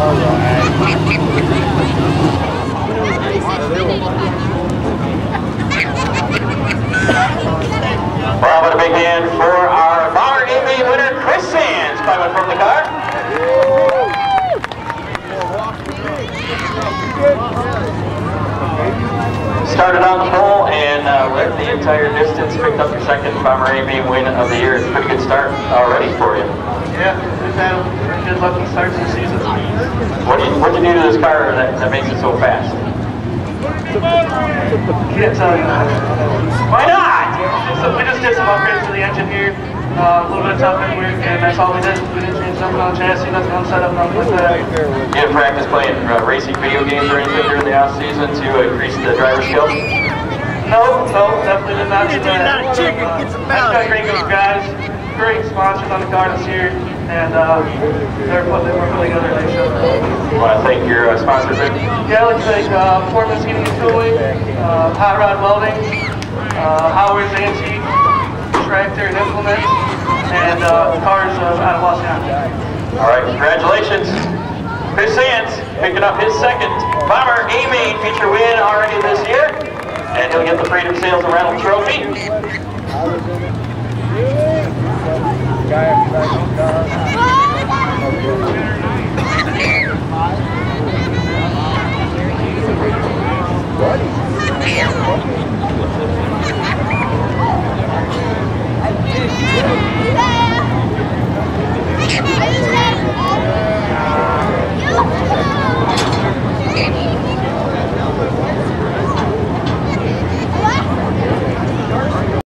Well, what a big hand for our Bomber Game Day winner, Chris Sands, coming from the car. Started on the pole and led the entire distance, picked up your second Bomber A-Beam win of the year. It's a pretty good start already for you. Yeah, we've had a good lucky start to the season. What'd you do to this car that makes it so fast? Can't tell you that. Why not? So we just did some upgrades to the engine here, a little bit of tough work, and that's all we did. We didn't change nothing on the chassis, nothing on setup, nothing like that. You didn't practice playing racing video games or anything during the off season to increase the driver skill? No, definitely did not do that. I've got great group of guys, great sponsors on the car this year, and they're working really good. They showed up. You want to thank your sponsors there? Yeah, I'd like to thank Foreman's Heating and Cooling, Hot Rod Welding, Howard's Antique, Tractor and Implements, and cars out of Los Angeles. All right, congratulations. Chris Sands picking up his second Bomber A-Main feature win already this year, and he'll get the Freedom Sales and Rental Trophy. Guy